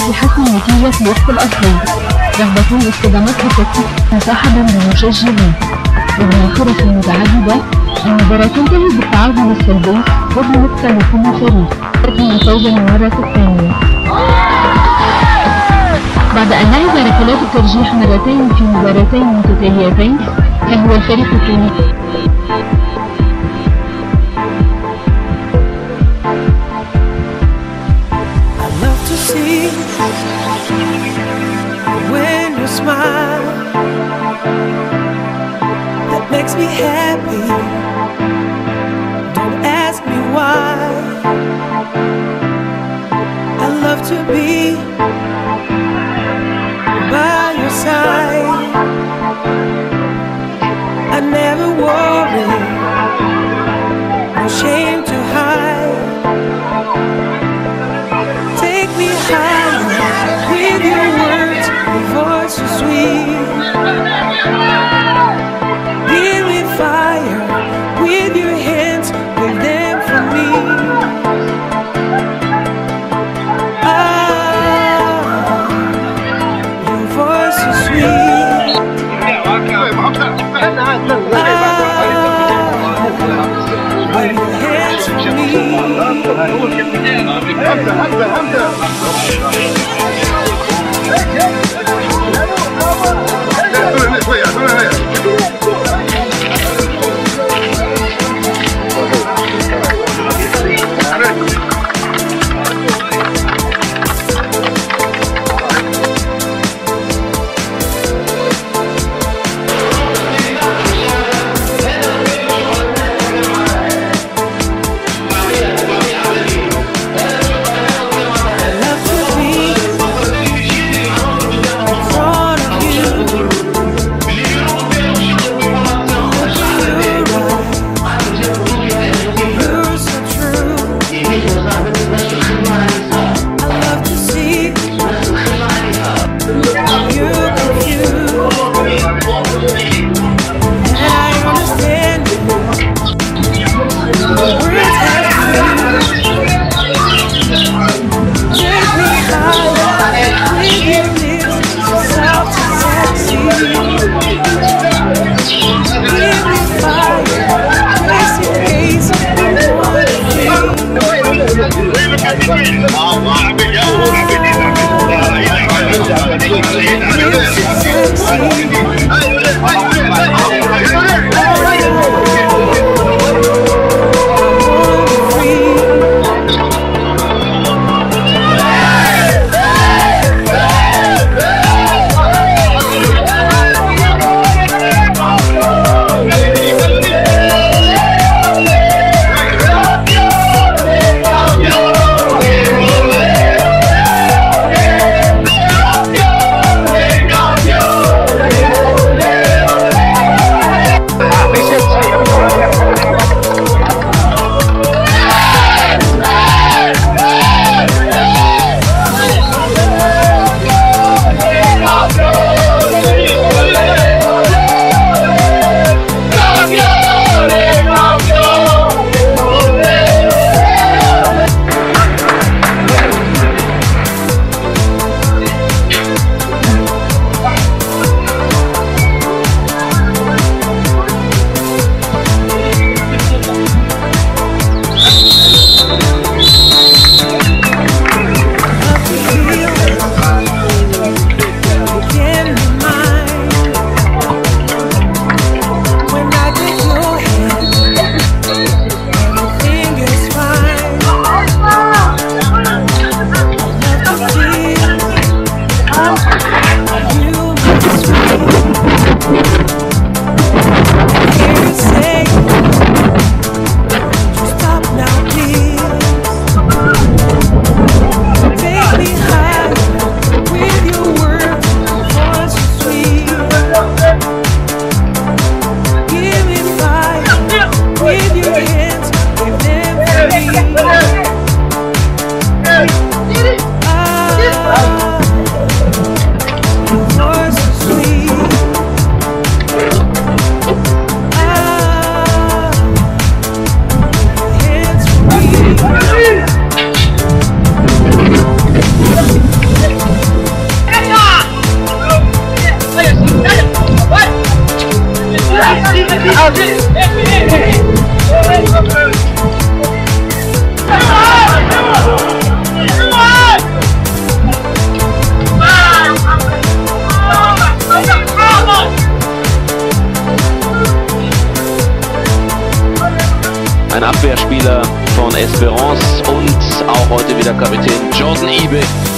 في حسم النتيجة في الوقت الأخير، رغبة استدامتها تكون مصاحبا بمشجعين. ومع الفرص المتعددة المباراة تنتهي بالتعادل السلبي وبنقطة لكل فريق، لكن الفوز للمرة الثانية. بعد أن لعب ركلات الترجيح مرتين في مباراتين متتاليتين، كان هو الفريق الثاني. When you smile, that makes me happy. Don't ask me why. I love to be by your side. I never worry, no shame to hide. Take me higher with your words, your voice so sweet. Give me fire with your hands, give them for me. Ah, your voice so sweet. With your hands for me. I love to be Ein Abwehrspieler von Esperance und auch heute wieder Kapitän Jordan Ibe.